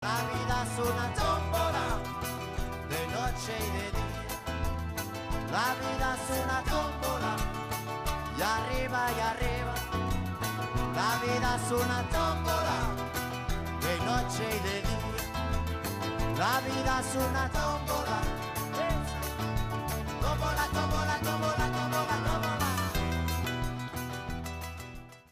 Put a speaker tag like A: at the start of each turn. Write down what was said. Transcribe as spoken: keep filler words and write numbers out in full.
A: La vida es una tómbola de noche y de día. La vida es una tómbola y arriba y arriba. La vida es una tómbola de noche y de día. La vida es una tómbola